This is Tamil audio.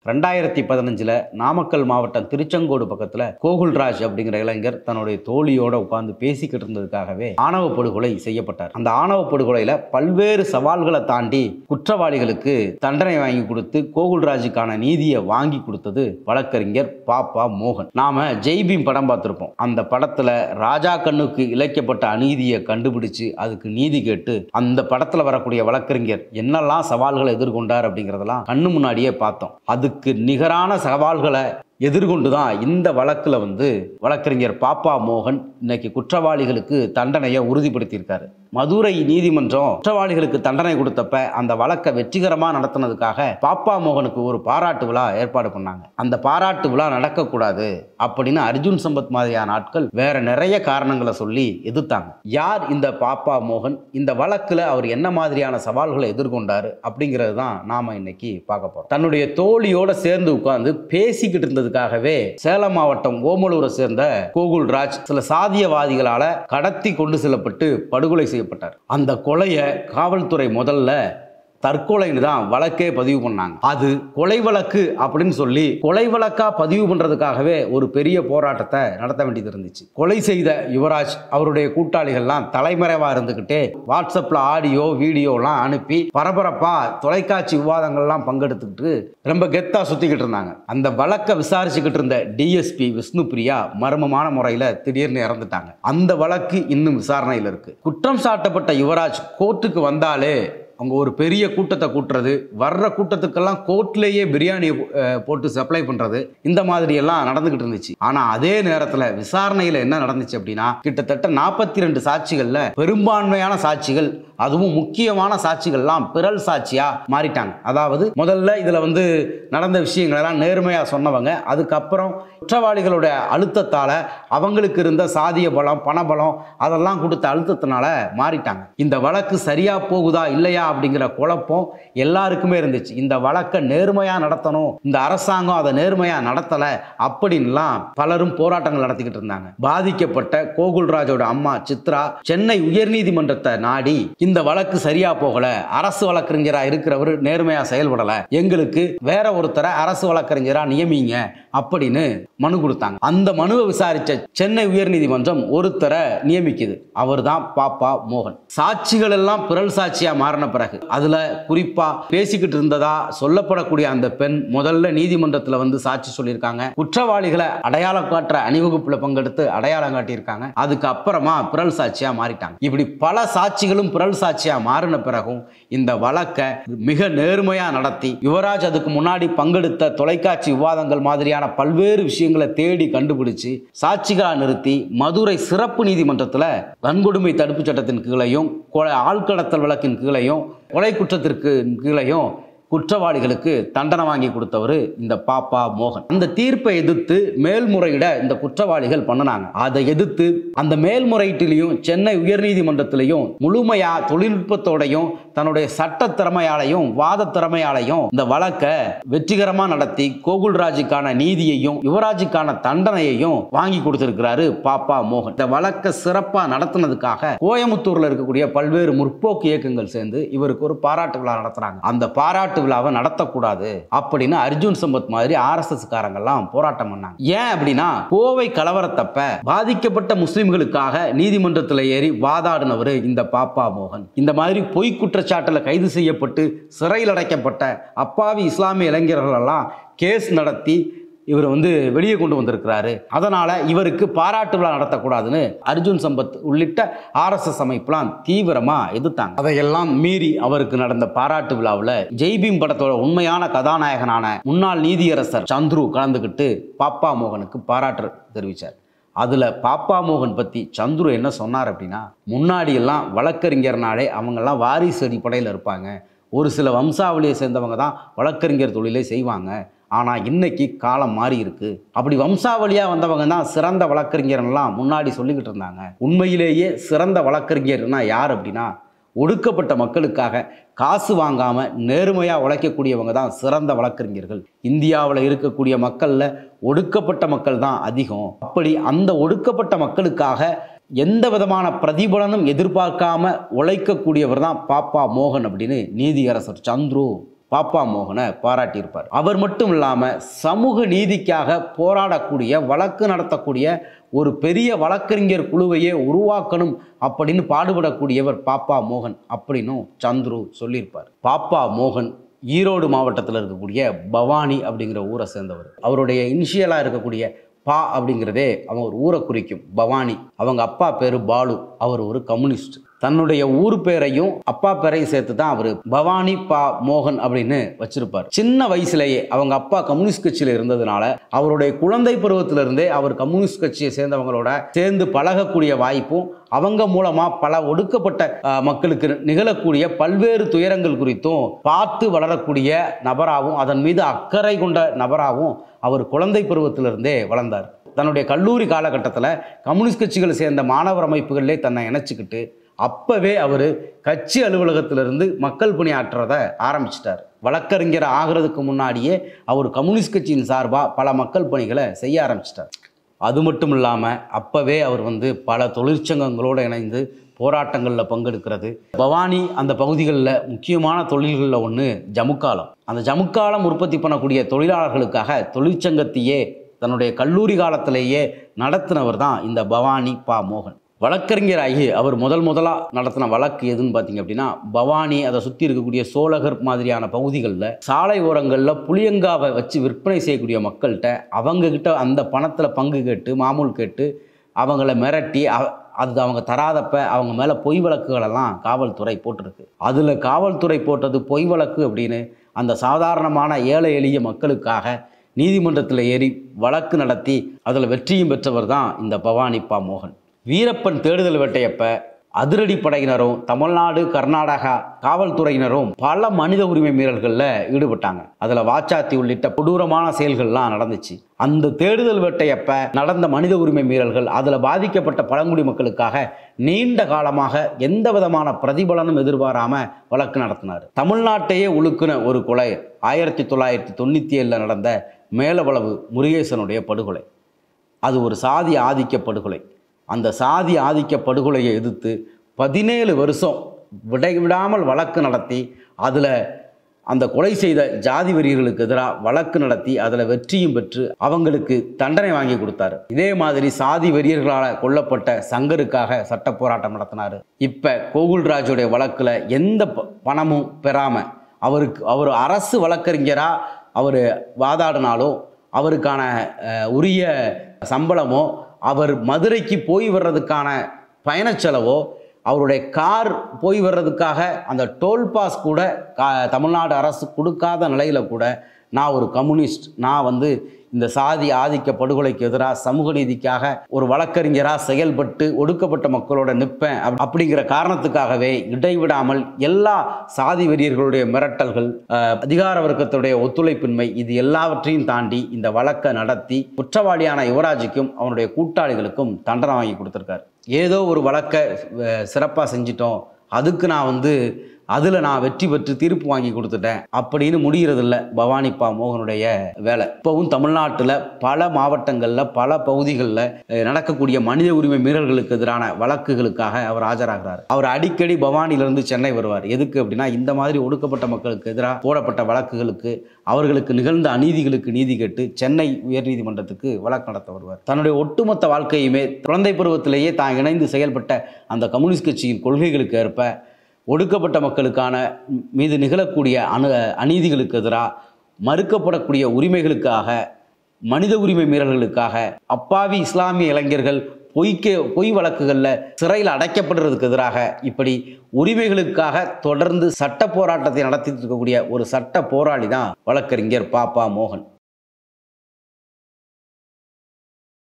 2015 நாமக்கல் மாவட்டம் திருச்செங்கோடு பக்கத்துல கோகுல்ராஜ் அப்படிங்கிற இளைஞர் தன்னுடைய தோழியோட உட்கார்ந்து பேசிக்கிட்டு இருந்ததுக்காகவே ஆணவ படுகொலை செய்யப்பட்டார். அந்த ஆணவ படுகொலையில பல்வேறு சவால்களை தாண்டி குற்றவாளிகளுக்கு தண்டனை வாங்கி கொடுத்து கோகுல்ராஜுக்கான நீதியை வாங்கி கொடுத்தது வழக்கறிஞர் பாப்பா மோகன். நாம ஜெய்பீம் படம் பார்த்திருப்போம். அந்த படத்துல ராஜா கண்ணுக்கு இழைக்கப்பட்ட அநீதியை கண்டுபிடிச்சு அதுக்கு நீதி கேட்டு அந்த படத்துல வரக்கூடிய வழக்கறிஞர் என்னெல்லாம் சவால்களை எதிர்கொண்டார் அப்படிங்கறதெல்லாம் கண்ணு முன்னாடியே பார்த்தோம். அதுக்கு நிகரான சவால்களை எதிர்கொண்டுதான் இந்த வழக்குல வழக்கறிஞர் பாப்பா மோகன் இன்னைக்கு குற்றவாளிகளுக்கு தண்டனையை உறுதிப்படுத்தியிருக்காரு. மதுரை நீதிமன்றம் குற்றவாளிகளுக்கு தண்டனை கொடுத்தப்ப அந்த வழக்கை வெற்றிகரமா நடத்தினதுக்காக பாப்பா மோகனுக்கு ஒரு பாராட்டு விழா ஏற்பாடு பண்ணாங்க. அந்த பாராட்டு விழா நடக்கக்கூடாது அப்படின்னு அர்ஜுன் சம்பத் மாதிரியான ஆட்கள் வேற நிறைய காரணங்களை சொல்லி எதிர்த்தாங்க. யார் இந்த பாப்பா மோகன், இந்த வழக்குல அவர் என்ன மாதிரியான சவால்களை எதிர்கொண்டாரு அப்படிங்கிறது தான் நாம இன்னைக்கு பார்க்க போறோம். தன்னுடைய தோழியோட சேர்ந்து உட்கார்ந்து பேசிக்கிட்டு இருந்ததுக்காகவே சேலம் மாவட்டம் ஓமலூரை சேர்ந்த கோகுல்ராஜ் சில சாதியவாதிகளால கடத்தி கொண்டு செல்லப்பட்டு படுகொலை செய்யப்பட்டார். அந்த கொலையை காவல்துறை முதல்ல தற்கொலைன்னு தான் வழக்கே பதிவு பண்ணாங்க. அது கொலை வழக்கு அப்படின்னு சொல்லி கொலை வழக்கா பதிவு பண்றதுக்காகவே ஒரு பெரிய போராட்டத்தை நடத்த வேண்டியது இருந்துச்சு. கொலை செய்த யுவராஜ் அவருடைய கூட்டாளிகள்லாம் தலைமறைவா இருந்துகிட்டே வாட்ஸ்அப்ல ஆடியோ வீடியோலாம் அனுப்பி பரபரப்பா தொலைக்காட்சி விவாதங்கள்லாம் பங்கெடுத்துக்கிட்டு ரொம்ப கெத்தா சுத்திக்கிட்டு இருந்தாங்க. அந்த வழக்கை விசாரிச்சுக்கிட்டு இருந்த டிஎஸ்பி விஷ்ணுபிரியா மர்மமான முறையில திடீர்னு இறந்துட்டாங்க. அந்த வழக்கு இன்னும் விசாரணையில் இருக்கு. குற்றம் சாட்டப்பட்ட யுவராஜ் கோர்ட்டுக்கு வந்தாலே அவங்க ஒரு பெரிய கூட்டத்தை கூட்டுறது, வர்ற கூட்டத்துக்கெல்லாம் கோர்ட்லேயே பிரியாணி போட்டு சப்ளை பண்ணுறது, இந்த மாதிரி எல்லாம் நடந்துகிட்டு இருந்துச்சு. ஆனால் அதே நேரத்தில் விசாரணையில் என்ன நடந்துச்சு அப்படின்னா, கிட்டத்தட்ட 42 சாட்சிகளில் பெரும்பான்மையான சாட்சிகள், அதுவும் முக்கியமான சாட்சிகள்லாம் பிறல் சாட்சியா மாறிட்டாங்க. அதாவது முதல்ல இதில் நடந்த விஷயங்களெல்லாம் நேர்மையாக சொன்னவங்க, அதுக்கப்புறம் குற்றவாளிகளுடைய அழுத்தத்தால் அவங்களுக்கு இருந்த சாதிய பலம் பணபலம் அதெல்லாம் கொடுத்த அழுத்தத்தினால மாறிட்டாங்க. இந்த வழக்கு சரியா போகுதா இல்லையா அப்படிங்கிற குழப்பம் எல்லாருக்குமே இருந்துச்சு. இந்த வழக்கை நேர்மையா நடத்தணும், இந்த அரசாங்கம் அதை நேர்மையா நடத்தல அப்படின்லாம் பலரும் போராட்டங்கள் நடத்திக்கிட்டு இருந்தாங்க. பாதிக்கப்பட்ட கோகுல்ராஜோட அம்மா சித்ரா சென்னை உயர்நீதிமன்றத்தை நாடி இந்த வழக்கு சரியா போகல, அரசு வழக்கறிஞரா இருக்கிறவர் நேர்மையா செயல்படல, எங்களுக்கு வேற ஒருத்தரை அரசு வழக்கறிஞரா நியமிங்க அப்படின்னு மனு கொடுத்தாங்க. அந்த மனுவை விசாரிச்ச சென்னை உயர்நீதிமன்றம் ஒருத்தரை நியமிக்குது. அவர் தான் பாப்பா மோகன். சாட்சிகள் எல்லாம் பிறல் சாட்சியா மாறின பிறகு அதுல குறிப்பா பேசிக்கிட்டு இருந்ததா சொல்லப்படக்கூடிய அந்த பெண் முதல்ல நீதிமன்றத்தில் சாட்சி சொல்லியிருக்காங்க. குற்றவாளிகளை அடையாளம் காட்டுற அணிவகுப்புல பங்கெடுத்து அடையாளம் காட்டியிருக்காங்க. அதுக்கு அப்புறமா பிறல் சாட்சியா மாறிட்டாங்க. இப்படி பல சாட்சிகளும் பிறல் சாட்சியா மாறின பிறகும் இந்த வழக்கை மிக நேர்மையா நடத்தி யுவராஜ் அதுக்கு முன்னாடி பங்கெடுத்த தொலைக்காட்சி விவாதங்கள் மாதிரியான பல்வேறு விஷயங்களை தேடி கண்டுபிடிச்சு சாட்சிகளா நிறுத்தி மதுரை சிறப்பு நீதிமன்றத்தில் வன்கொடுமை தடுப்பு சட்டத்தின் கீழையும் ஆழ்கடத்தல் வழக்கின் கீழையும் கொலை குற்றத்திற்கு கீழையும் குற்றவாளிகளுக்கு தண்டனை வாங்கி கொடுத்தவர் இந்த பாப்பா மோகன். அந்த தீர்ப்பை எதிர்த்து மேல்முறையிட இந்த குற்றவாளிகள் பண்ணினாங்க. அதை எதிர்த்து அந்த மேல்முறையீட்டிலையும் சென்னை உயர்நீதிமன்றத்திலையும் முழுமையா தொழில்நுட்பத்தோடையும் தன்னுடைய சட்ட திறமையாலையும் வாத திறமையாலையும் இந்த வழக்கை வெற்றிகரமா நடத்தி கோகுல்ராஜுக்கான நீதியையும் யுவராஜுக்கான தண்டனையையும் வாங்கி கொடுத்திருக்கிறாரு பாப்பா மோகன். இந்த வழக்கை சிறப்பா நடத்தினதுக்காக கோயம்புத்தூர்ல இருக்கக்கூடிய பல்வேறு முற்போக்கு இயக்கங்கள் சேர்ந்து இவருக்கு ஒரு பாராட்டு விழா நடத்துறாங்க. அந்த பாராட்டு விழாவை நடத்தக்கூடாது அப்படின்னு அர்ஜுன் சம்பத் மாதிரி RSS காரங்கெல்லாம் போராட்டம் பண்ணாங்க. ஏன் அப்படின்னா, கோவை கலவரத்தப்ப பாதிக்கப்பட்ட முஸ்லிம்களுக்காக நீதிமன்றத்தில் ஏறி வாதாடினவர் இந்த பாப்பா மோகன். இந்த மாதிரி பொய் குற்றச்சாட்டுல கைது செய்யப்பட்டு சிறையில் அடைக்கப்பட்ட அப்பாவி இஸ்லாமிய இளைஞர்கள் எல்லாம் கேஸ் நடத்தி இவர் வெளியே கொண்டு வந்திருக்கிறாரு. அதனால இவருக்கு பாராட்டு விழா நடத்தக்கூடாதுன்னு அர்ஜுன் சம்பத் உள்ளிட்ட RSS அமைப்புலாம் தீவிரமா எதிர்த்தாங்க. அதையெல்லாம் மீறி அவருக்கு நடந்த பாராட்டு விழாவில் ஜெய்பீம் படத்தோட உண்மையான கதாநாயகனான முன்னாள் நீதியரசர் சந்துரு கலந்துக்கிட்டு பாப்பா மோகனுக்கு பாராட்டு தெரிவித்தார். அதில் பாப்பா மோகன் பற்றி சந்துரு என்ன சொன்னார் அப்படின்னா, முன்னாடி எல்லாம் வழக்கறிஞர்னாலே அவங்கெல்லாம் வாரிசு அடிப்படையில் இருப்பாங்க, ஒரு சில வம்சாவளியை சேர்ந்தவங்க தான் வழக்கறிஞர் தொழிலை செய்வாங்க. ஆனால் இன்னைக்கு காலம் மாறி இருக்கு, அப்படி வம்சாவளியாக வந்தவங்க தான் சிறந்த வழக்கறிஞர்லாம் முன்னாடி சொல்லிக்கிட்டு இருந்தாங்க. உண்மையிலேயே சிறந்த வழக்கறிஞர்னா யார் அப்படின்னா, ஒடுக்கப்பட்ட மக்களுக்காக காசு வாங்காம நேர்மையா உழைக்கக்கூடியவங்க தான் சிறந்த வழக்கறிஞர்கள். இந்தியாவில் இருக்கக்கூடிய மக்கள்ல ஒடுக்கப்பட்ட மக்கள் தான் அதிகம். அப்படி அந்த ஒடுக்கப்பட்ட மக்களுக்காக எந்த விதமான பிரதிபலனும் எதிர்பார்க்காம உழைக்கக்கூடியவர் தான் பாப்பா மோகன் அப்படின்னு நீதியரசர் சந்துரு பாப்பா மோகனை பாராட்டியிருப்பார். அவர் மட்டும் இல்லாமல் சமூக நீதிக்காக போராடக்கூடிய, வழக்கு நடத்தக்கூடிய ஒரு பெரிய வழக்கறிஞர் குழுவையே உருவாக்கணும் அப்படின்னு பாடுபடக்கூடியவர் பாப்பா மோகன் அப்படின்னும் சந்துரு சொல்லியிருப்பார். பாப்பா மோகன் ஈரோடு மாவட்டத்தில் இருக்கக்கூடிய பவானி அப்படிங்கிற ஊரை சேர்ந்தவர். அவருடைய இனிஷியலாக இருக்கக்கூடிய பா அப்படிங்கிறதே அவன் ஒரு ஊரை குறிக்கும், பவானி. அவங்க அப்பா பேர் பாலு, அவர் ஒரு கம்யூனிஸ்ட். தன்னுடைய ஊர் பேரையும் அப்பா பேரையும் சேர்த்து தான் அவர் பவானி பா மோகன் அப்படின்னு வச்சிருப்பார். சின்ன வயசுலேயே அவங்க அப்பா கம்யூனிஸ்ட் கட்சியில் இருந்ததுனால அவருடைய குழந்தை பருவத்திலிருந்தே அவர் கம்யூனிஸ்ட் கட்சியை சேர்ந்தவங்களோட சேர்ந்து பழகக்கூடிய வாய்ப்பும், அவங்க மூலமா பல ஒடுக்கப்பட்ட மக்களுக்கு நிகழக்கூடிய பல்வேறு துயரங்கள் குறித்தும் பார்த்து வளரக்கூடிய நபராகவும் அதன் மீது அக்கறை கொண்ட நபராகவும் அவர் குழந்தை பருவத்திலிருந்தே வளர்ந்தார். தன்னுடைய கல்லூரி காலகட்டத்தில் கம்யூனிஸ்ட் கட்சிகளை சேர்ந்த மாணவர் அமைப்புகளிலே தன்னை இணைச்சிக்கிட்டு அப்பவே அவர் கட்சி அலுவலகத்திலிருந்து மக்கள் பணியாற்றுறதை ஆரம்பிச்சிட்டார். வழக்கறிஞர் ஆகிறதுக்கு முன்னாடியே அவர் கம்யூனிஸ்ட் கட்சியின் சார்பாக பல மக்கள் பணிகளை செய்ய ஆரம்பிச்சிட்டார். அது மட்டும் இல்லாமல் அப்பவே அவர் பல தொழிற்சங்கங்களோடு இணைந்து போராட்டங்களில் பங்கெடுக்கிறது. பவானி அந்த பகுதிகளில் முக்கியமான தொழில்களில் ஒன்று ஜமுக்காலம். அந்த ஜமுக்காலம் உற்பத்தி பண்ணக்கூடிய தொழிலாளர்களுக்காக தொழிற்சங்கத்தையே தன்னுடைய கல்லூரி காலத்திலேயே நடத்தினவர் தான் இந்த பவானி பா மோகன். வழக்கறிஞராகி அவர் முதலாக நடத்தின வழக்கு எதுன்னு பார்த்தீங்க அப்படின்னா, பவானி அதை சுற்றி இருக்கக்கூடிய சோழகர் மாதிரியான பகுதிகளில் சாலை ஓரங்களில் புளியங்காவை வச்சு விற்பனை செய்யக்கூடிய மக்கள்கிட்ட அவங்கக்கிட்ட அந்த பணத்தில் பங்கு கேட்டு மாமூல் கேட்டு அவங்கள மிரட்டி அது அவங்க தராதப்ப அவங்க மேலே பொய் வழக்குகளெல்லாம் காவல்துறை போட்டிருக்கு. அதில் காவல்துறை போட்டது பொய் வழக்கு அப்படின்னு அந்த சாதாரணமான ஏழை எளிய மக்களுக்காக நீதிமன்றத்தில் ஏறி வழக்கு நடத்தி அதில் வெற்றியும் பெற்றவர் தான் இந்த பவானி பா மோகன். வீரப்பன் தேடுதல் வேட்டையப்ப அதிரடி படையினரும் தமிழ்நாடு கர்நாடகா காவல்துறையினரும் பல மனித உரிமை மீறல்களில் ஈடுபட்டாங்க. அதில் வாச்சாத்தி உள்ளிட்ட கொடூரமான செயல்கள்லாம் நடந்துச்சு. அந்த தேடுதல் வேட்டையப்ப நடந்த மனித உரிமை மீறல்கள், அதில் பாதிக்கப்பட்ட பழங்குடி மக்களுக்காக நீண்ட காலமாக எந்த விதமான பிரதிபலனும் எதிர்பாராம வழக்கு நடத்தினார். தமிழ்நாட்டையே உழுக்குன ஒரு கொலை 1997 நடந்த மேலவளவு முருகேசனுடைய படுகொலை. அது ஒரு சாதி ஆதிக்க படுகொலை. அந்த சாதி ஆதிக்க படுகொலையை எதிர்த்து 17 வருஷம் விடாமல் வழக்கு நடத்தி அதில் அந்த கொலை செய்த ஜாதி வெறியர்களுக்கு எதிராக வழக்கு நடத்தி அதில் வெற்றியும் பெற்று அவங்களுக்கு தண்டனை வாங்கி கொடுத்தாரு. இதே மாதிரி சாதி வெறியர்களால் கொல்லப்பட்ட சங்கருக்காக சட்ட போராட்டம் நடத்தினார். இப்போ கோகுல்ராஜுடைய வழக்கில் எந்த பணமும் பெறாமல் அவர் அரசு வழக்கறிஞராக அவர் வாதாடினாலும் அவருக்கான உரிய சம்பளமோ அவர் மதுரைக்கு போய் வர்றதுக்கான பயணச்செலவோ அவருடைய கார் போய் வர்றதுக்காக அந்த டோல் பாஸ் கூட தமிழ்நாடு அரசு கொடுக்காத நிலையில் கூட நான் ஒரு கம்யூனிஸ்ட், நான் இந்த சாதி ஆதிக்க படுகொலைக்கு எதிராக சமூக நீதிக்காக ஒரு வழக்கறிஞராக செயல்பட்டு ஒடுக்கப்பட்ட மக்களோட நிற்பேன் அப்படிங்கிற காரணத்துக்காகவே இடைவிடாமல் எல்லா சாதி வெறியர்களுடைய மிரட்டல்கள், அதிகார வர்க்கத்துடைய ஒத்துழைப்பின்மை, இது எல்லாவற்றையும் தாண்டி இந்த வழக்கை நடத்தி குற்றவாளியான யுவராஜுக்கும் அவனுடைய கூட்டாளிகளுக்கும் தண்டனை வாங்கி கொடுத்துருக்காரு. ஏதோ ஒரு வழக்கை சிறப்பாக செஞ்சிட்டோம், அதுக்கு நான் அதில் நான் வெற்றி பெற்று தீர்ப்பு வாங்கி கொடுத்துட்டேன் அப்படின்னு முடிகிறதில்ல பவானி பா மோகனுடைய வேலை. இப்போவும் தமிழ்நாட்டில் பல மாவட்டங்களில் பல பகுதிகளில் நடக்கக்கூடிய மனித உரிமை மீறல்களுக்கு எதிரான வழக்குகளுக்காக அவர் ஆஜராகிறார். அவர் அடிக்கடி பவானியிலிருந்து சென்னை வருவார். எதுக்கு அப்படின்னா, இந்த மாதிரி ஒடுக்கப்பட்ட மக்களுக்கு எதிராக போடப்பட்ட வழக்குகளுக்கு, அவர்களுக்கு நிகழ்ந்த அநீதிகளுக்கு நீதி கேட்டு சென்னை உயர்நீதிமன்றத்துக்கு வழக்கு நடத்த வருவார். தன்னுடைய ஒட்டுமொத்த வாழ்க்கையுமே குழந்தை பருவத்திலேயே தான் இணைந்து செயல்பட்ட அந்த கம்யூனிஸ்ட் கட்சியின் கொள்கைகளுக்கு ஏற்ப ஒடுக்கப்பட்ட மக்களுக்கான மீது நிகழக்கூடிய அநீதிகளுக்கு எதிராக, மறுக்கப்படக்கூடிய உரிமைகளுக்காக, மனித உரிமை மீறல்களுக்காக, அப்பாவி இஸ்லாமிய இளைஞர்கள் பொய் வழக்குகளில் சிறையில் அடைக்கப்படுறதுக்கு எதிராக, இப்படி உரிமைகளுக்காக தொடர்ந்து சட்ட போராட்டத்தை நடத்திட்டு இருக்கக்கூடிய ஒரு சட்ட போராளி தான் வழக்கறிஞர் பாப்பா மோகன்.